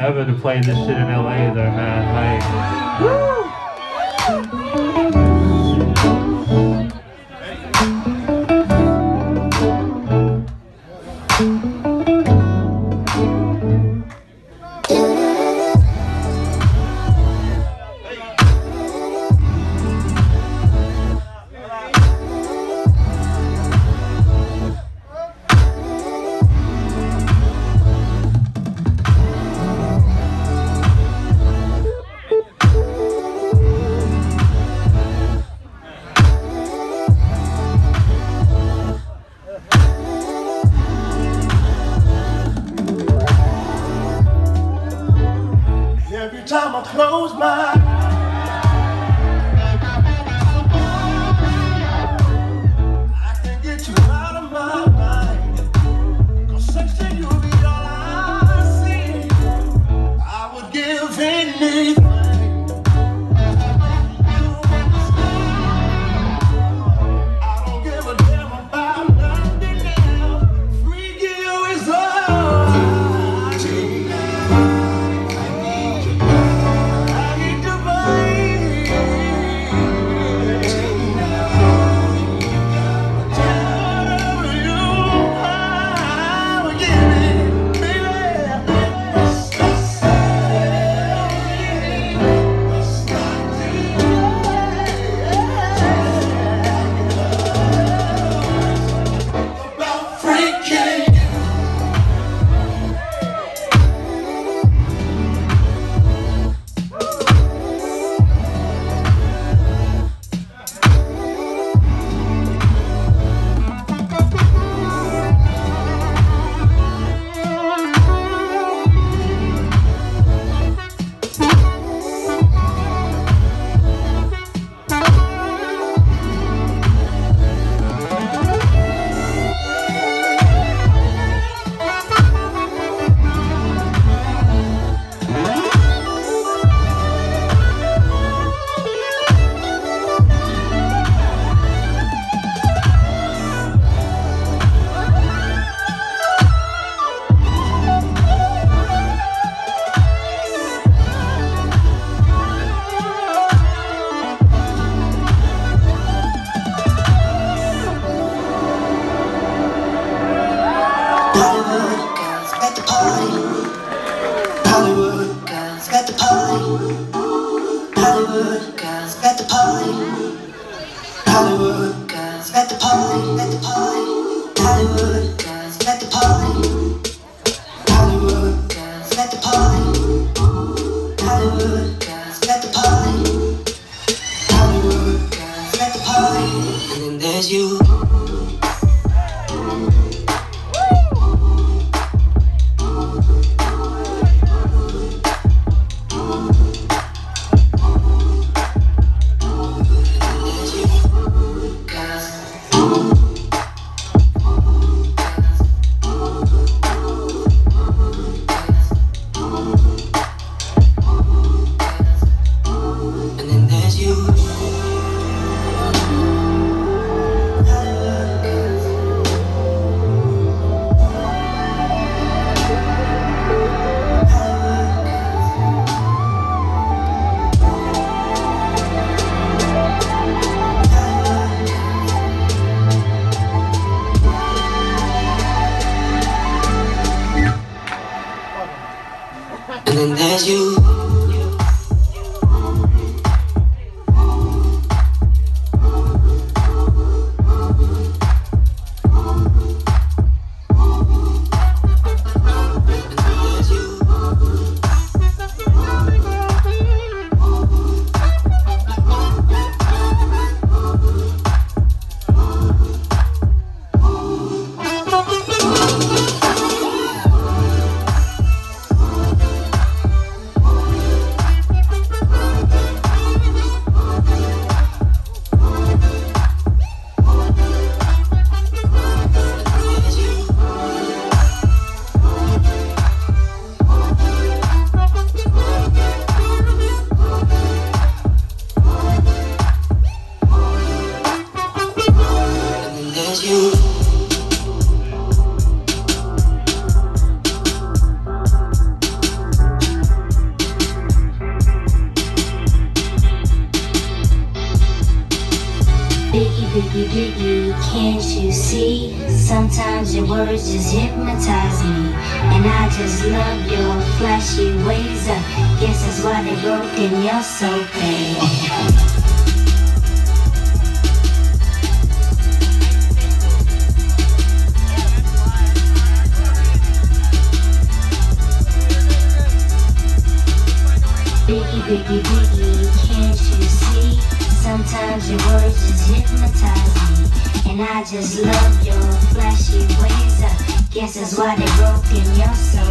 forever to play this shit in LA though, man. Like, woo! Every time I close my eyes, I can't get you out of my mind. 'Cause next to you be all I see. I would give anything. I don't give a damn about nothing else. Freaking you is all I need. Hollywood girls at the party. Hollywood girls at the party. Hollywood girls at the party. Hollywood girls at the party. At the party. Hollywood girls at the party. Hollywood girls at the party. Hollywood girls at the party. Hollywood girls at the party. And then there's you. And then there's you. Biggie, biggie, biggie, can't you see? Sometimes your words just hypnotize me. And I just love your flashy ways. Guess that's why they broke in your soul, babe. Biggie, biggie, biggie, can't you see? Sometimes your words just hypnotize me. And I just love your flashy ways. Guess that's why they broke in your soul.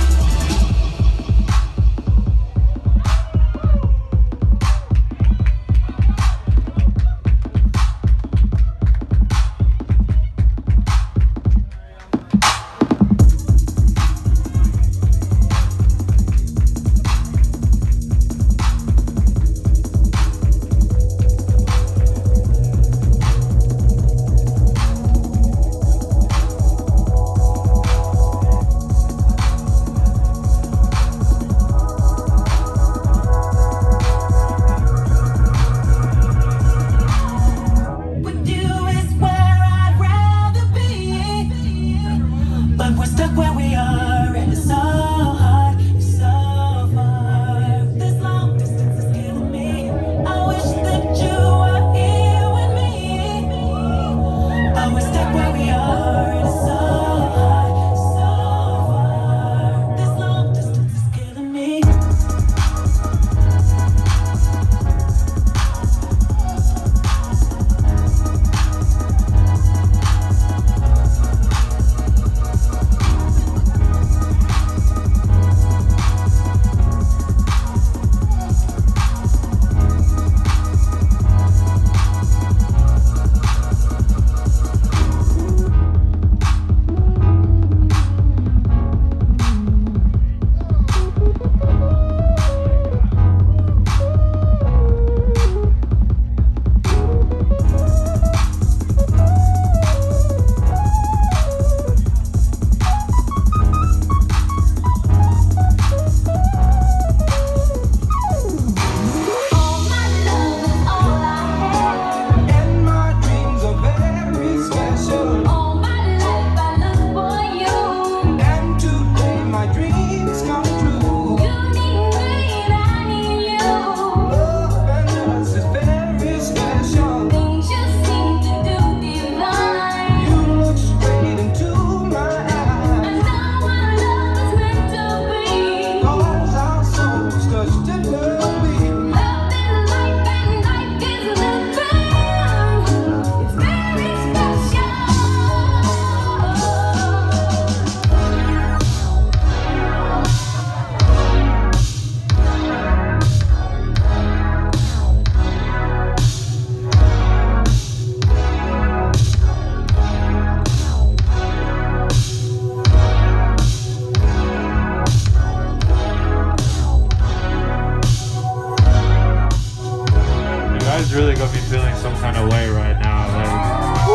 Really gonna be feeling some kind of way right now. Like,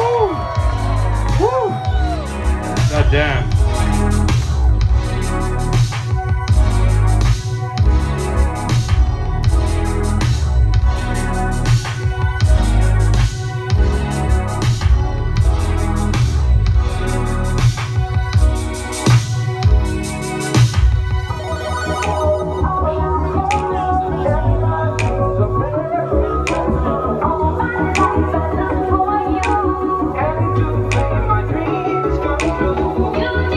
woo, woo, god damn. You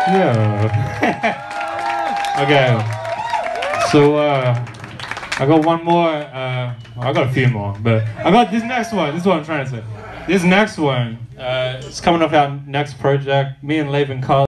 Yeah. Okay. So I got one more. I got a few more, but I got this next one. This is what I'm trying to say. This next one, it's coming off our next project. Me and Laven Carl.